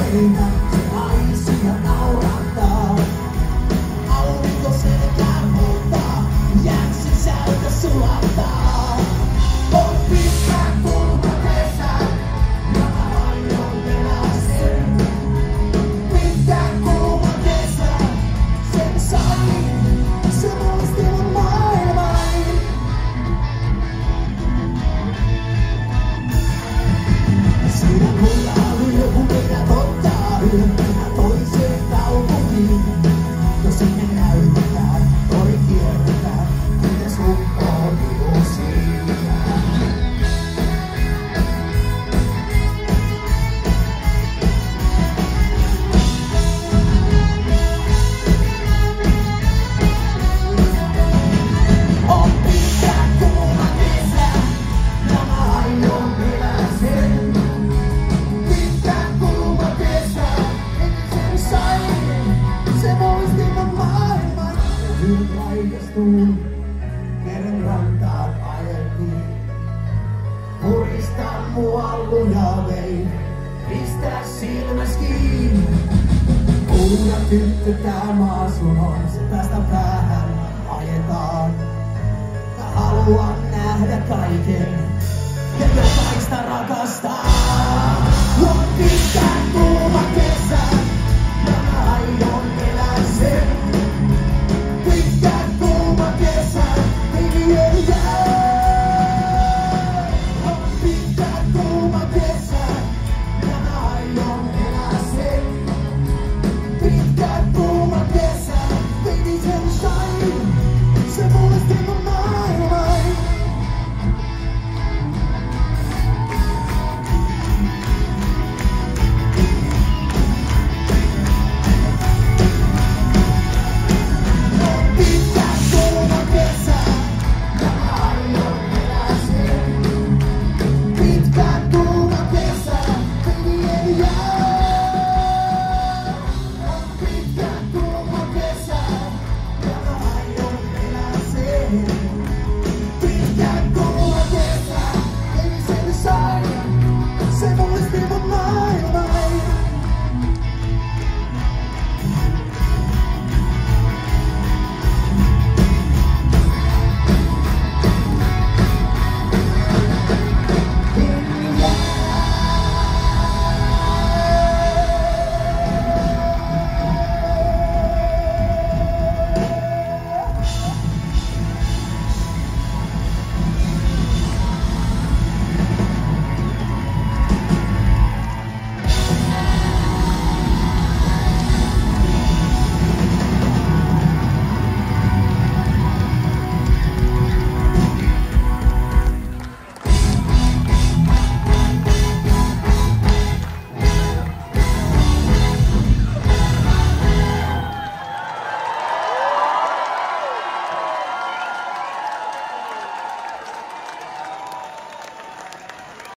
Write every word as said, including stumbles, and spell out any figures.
seinä, se naisi ja naurattaa. Aurinko selkään muuttaa, jääksi sisältä sulattaa. On pitkä kuuma kesä, ja mä aion elää sen. Pitkä kuuma kesä, sen sain, se muisti mun maailman. Siinä mulla oli joku mitä totta, yhä toiseen kaupunkiin. No sinne näytetään, toi kierretään, miten sun on siinä. On pitkä kuuma kesä, ja mä aion elää sen. Pitkä kuuma kesä, ennen sen sain, se muisti mun maailman. Yhden raikastuun, meren rantaan ajeltiin. Puristaa mua lujaa vein, pistää silmäs kiinni. Kuuna tyttö tää maa sun on, se tästä päähän ajetaan. Mä haluan nähdä kaiken ja jokaista rakastaa.